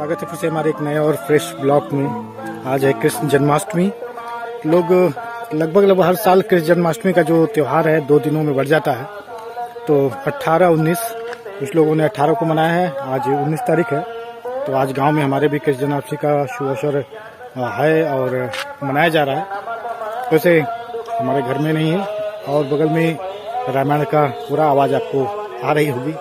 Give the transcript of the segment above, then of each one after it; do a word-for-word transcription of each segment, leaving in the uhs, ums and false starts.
स्वागत है फिर से हमारे एक नए और फ्रेश ब्लॉग में। आज है कृष्ण जन्माष्टमी। लोग लगभग लगभग हर साल कृष्ण जन्माष्टमी का जो त्यौहार है दो दिनों में बढ़ जाता है। तो अट्ठारह उन्नीस कुछ लोगों ने अट्ठारह को मनाया है, आज उन्नीस तारीख है। तो आज गांव में हमारे भी कृष्ण जन्माष्टमी का शुभ अवसर है और मनाया जा रहा है। वैसे हमारे घर में नहीं है और बगल में रामायण का पूरा आवाज आपको आ रही होगी।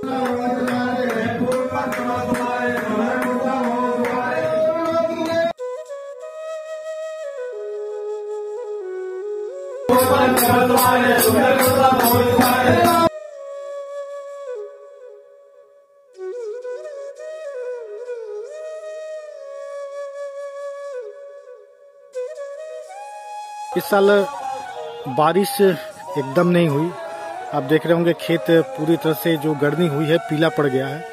इस साल बारिश एकदम नहीं हुई। आप देख रहे होंगे खेत पूरी तरह से जो गर्मी हुई है पीला पड़ गया है।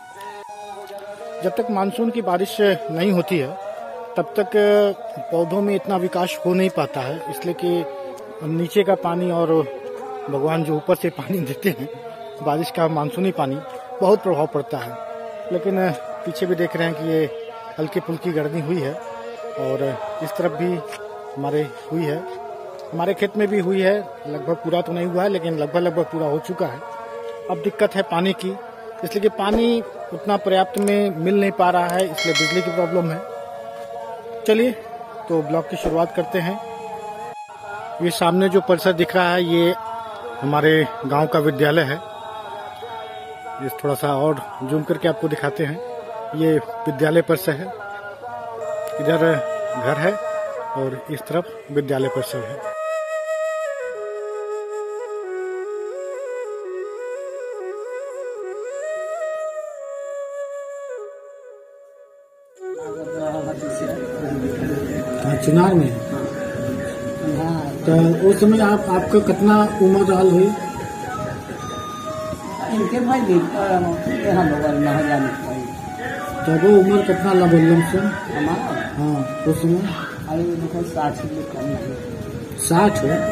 जब तक मानसून की बारिश नहीं होती है तब तक पौधों में इतना विकास हो नहीं पाता है, इसलिए कि नीचे का पानी और भगवान जो ऊपर से पानी देते हैं बारिश का मानसूनी पानी बहुत प्रभाव पड़ता है। लेकिन पीछे भी देख रहे हैं कि ये हल्की फुल्की गर्मी हुई है और इस तरफ भी हमारे हुई है, हमारे खेत में भी हुई है। लगभग पूरा तो नहीं हुआ है लेकिन लगभग लगभग पूरा हो चुका है। अब दिक्कत है पानी की, इसलिए कि पानी उतना पर्याप्त में मिल नहीं पा रहा है, इसलिए बिजली की प्रॉब्लम है। चलिए तो ब्लॉग की शुरुआत करते हैं। ये सामने जो परिसर दिख रहा है ये हमारे गांव का विद्यालय है। ये थोड़ा सा और जूम करके आपको दिखाते हैं। ये विद्यालय परिसर है, इधर घर है और इस तरफ विद्यालय परिसर है। चुनाव में तो उस समय आप आपका कितना उम्र रहल हुई? इनके भाई तब वो उम्र कितना लगल से? हमारा हाँ उस समय अरे साठ से कम नहीं। साठ है।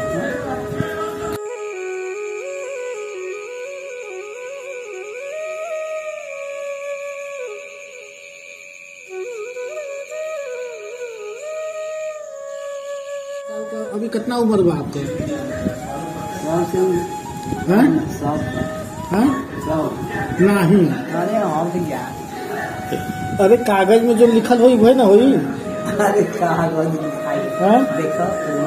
अभी कितना उम्र बा आपका? हैं? हैं? नहीं। अरे और क्या? अरे कागज में जो लिखल हुई वही ना हुई। अरे कागज लिखाई देखो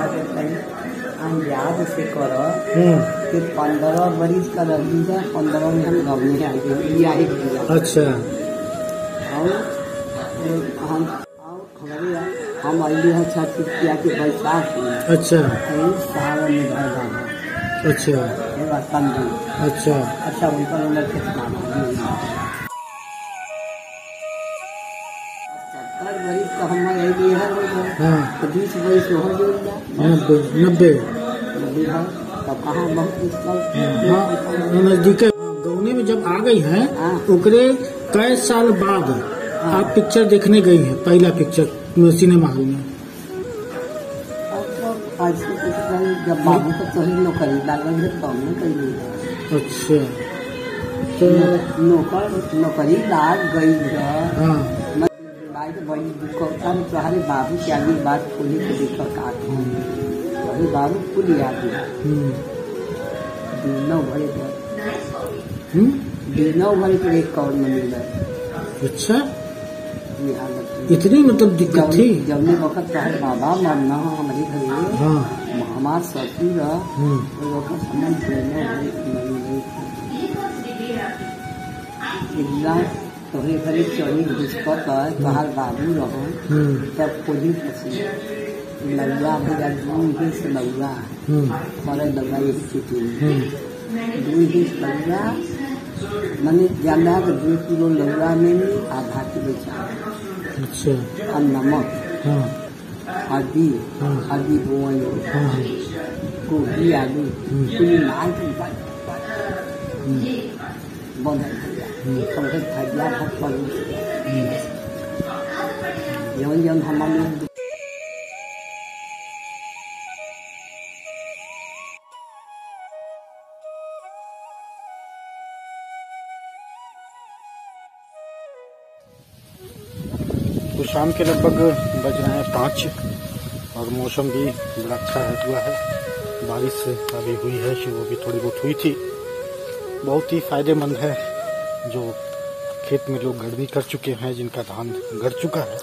याद से करो कि पंद्रह बरिस का रही है, पंद्रह में हम गाँव में आए। अच्छा। और हम हमारे हम अली है छठ किया के बैसाख में। अच्छा। सावन में घर अच्छा अच्छा अच्छा उनका उम्र कितना? सत्तर बरिस का हम अली है। हाँ बीस बरिस हो नब्बे नब्बे तब कहाँ बहुत नजदीक गौने में जब आ गई है ओकरे कई साल बाद आप पिक्चर देखने गई हैं, पहला पिक्चर सिनेमा हॉल में। जब बाबू तो सही नौकरी लागल है तब न कही। अच्छा तो नौकर नौकरी लाग गई है। हाँ बड़ी दिक्कत है। तुम्हारे बाबू की आगे बात खोली के देखो का अरे बाबू खुली आगे नौ भरे नौ भरे पर एक कौन में मिल रहा। अच्छा इतनी मतलब दिक्कत थी जब ने वक्त चाहे बाबा मरना हमारे घर। हाँ हमारे ससुर वक्त समझ तोहरे घरे चढ़ी घुसकर तोहार बाबू रहो तब खोजी फंसी लौआ दू से लौआ करे लौआ एक चुटी दू हिस लौआ मैंने जाना तो दो किलो लौआ में आधा किलो चावल। अच्छा। और नमक हाँ हल्दी हल्दी बोल गोभी आलू पूरी माल की बंद भजिया भात पर जौन जौन हमारे तो शाम के लगभग बज रहे हैं पाँच और मौसम भी बड़ा अच्छा हुआ है। बारिश अभी हुई है, शुरू भी थोड़ी बहुत हुई थी। बहुत ही फायदेमंद है जो खेत में लोग गड़नी कर चुके हैं, जिनका धान गड़ चुका है।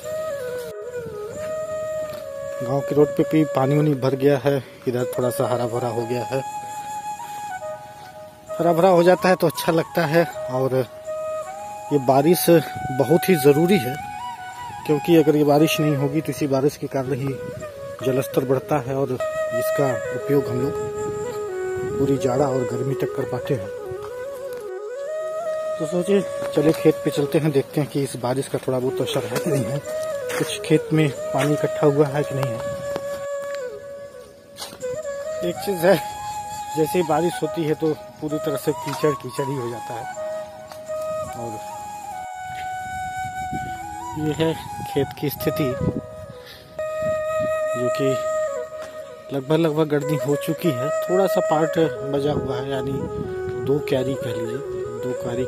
गांव के रोड पे भी पानी वानी भर गया है, इधर थोड़ा सा हरा भरा हो गया है। हरा भरा हो जाता है तो अच्छा लगता है। और ये बारिश बहुत ही ज़रूरी है, क्योंकि अगर ये बारिश नहीं होगी तो इसी बारिश के कारण ही जलस्तर बढ़ता है और इसका उपयोग हम लोग पूरी जाड़ा और गर्मी तक कर पाते हैं। तो सोचिए चले खेत पे चलते हैं, देखते हैं कि इस बारिश का थोड़ा बहुत असर है कि नहीं है, कुछ खेत में पानी इकट्ठा हुआ है कि नहीं है। एक चीज़ है, जैसे ही बारिश होती है तो पूरी तरह से कीचड़ कीचड़ ही हो जाता है। और ये है खेत की स्थिति, जो कि लगभग लगभग गर्दनी हो चुकी है। थोड़ा सा पार्ट बचा हुआ है, यानी दो क्यारी कह लीजिए, दो क्यारी।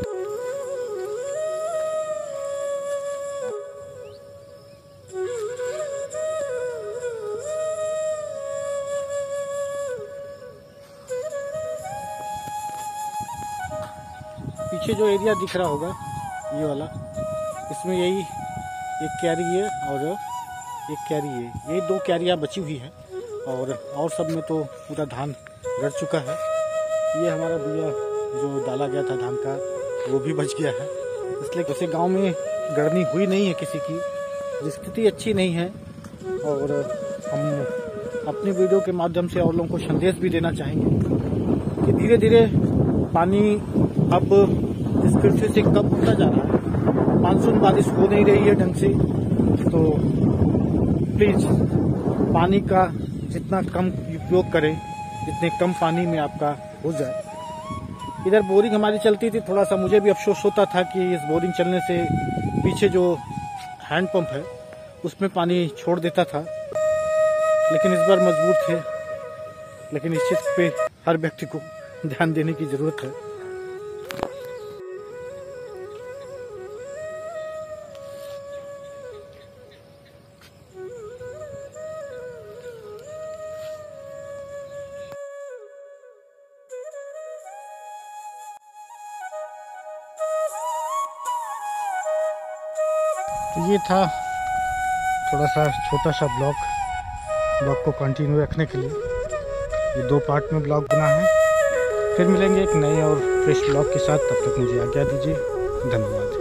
पीछे जो एरिया दिख रहा होगा ये वाला, इसमें यही एक क्यारी है और एक क्यारी है, यही दो क्यारियाँ बची हुई है। और और सब में तो पूरा धान गड़ चुका है। ये हमारा बिया जो डाला गया था धान का, वो भी बच गया है। इसलिए जैसे गांव में गड़नी हुई नहीं है किसी की, स्थिति अच्छी नहीं है। और हम अपनी वीडियो के माध्यम से और लोगों को संदेश भी देना चाहेंगे कि धीरे धीरे पानी अब इस पृथ्वी से कम होता जा रहा है। मानसून बारिश हो नहीं रही है ढंग से, तो प्लीज पानी का जितना कम उपयोग करें, जितने कम पानी में आपका हो जाए। इधर बोरिंग हमारी चलती थी, थोड़ा सा मुझे भी अफसोस होता था कि इस बोरिंग चलने से पीछे जो हैंडपंप है उसमें पानी छोड़ देता था, लेकिन इस बार मजबूर थे। लेकिन इस चीज पे हर व्यक्ति को ध्यान देने की जरूरत है। तो ये था थोड़ा सा छोटा सा ब्लॉग ब्लॉग को कंटिन्यू रखने के लिए। ये दो पार्ट में ब्लॉग बना है। फिर मिलेंगे एक नए और फ्रेश ब्लॉग के साथ, तब तक मुझे आज्ञा दीजिए। धन्यवाद।